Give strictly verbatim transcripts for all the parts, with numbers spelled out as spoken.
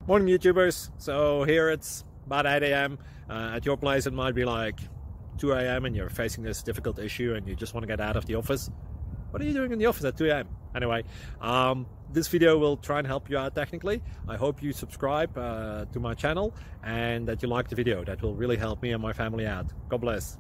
Morning YouTubers. So here it's about eight A M Uh, at your place it might be like two A M and you're facing this difficult issue and you just want to get out of the office. What are you doing in the office at two A M? Anyway, um, this video will try and help you out technically. I hope you subscribe uh, to my channel and that you like the video. That will really help me and my family out. God bless.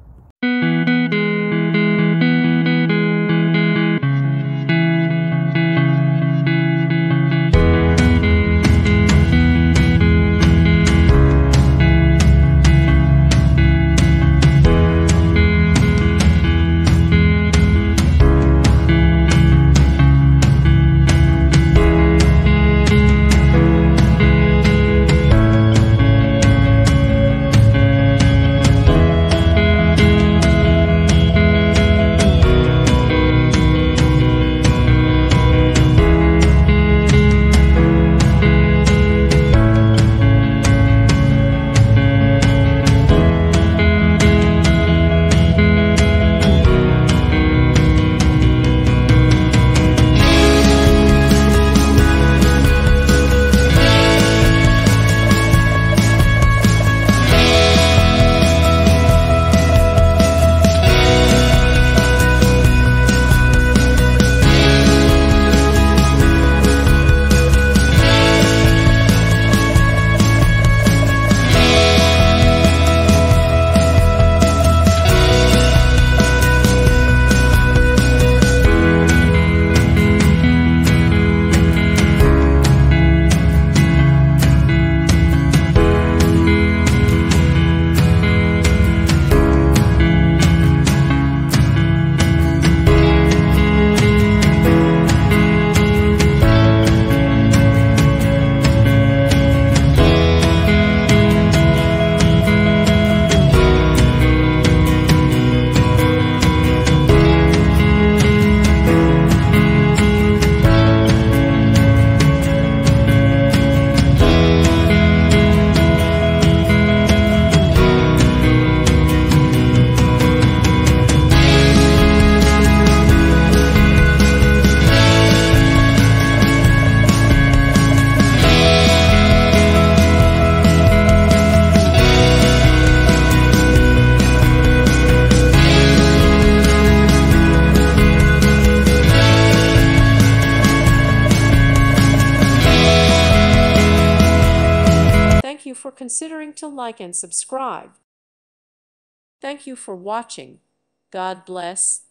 Thank you for considering to like and subscribe. Thank you for watching. God bless.